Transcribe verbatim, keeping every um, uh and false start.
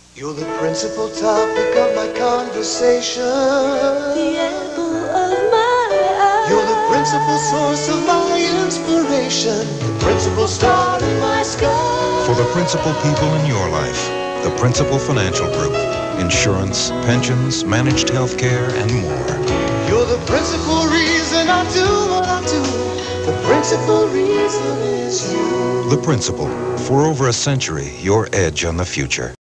You're the principal topic of my conversation, the apple of my eye. You're the principal source of my inspiration, the principal star in my sky. For the principal people in your life, the Principal Financial Group. Insurance, pensions, managed health care, and more. You're the principal reason I do what I do. The principal reason is you. The Principal. For over a century, your edge on the future.